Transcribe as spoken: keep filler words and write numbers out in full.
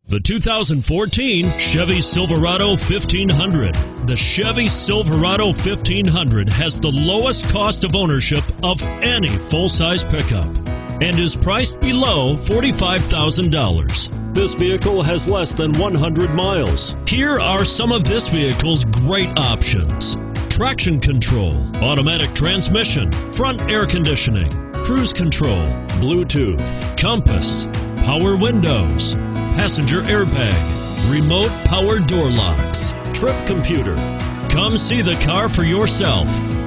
The two thousand fourteen Chevy Silverado fifteen hundred. The Chevy Silverado fifteen hundred has the lowest cost of ownership of any full-size pickup and is priced below forty-five thousand dollars. This vehicle has less than one hundred miles. Here are some of this vehicle's great options: traction control, automatic transmission, front air conditioning, cruise control, Bluetooth, compass, power windows, passenger airbag, remote power door locks, trip computer. Come see the car for yourself.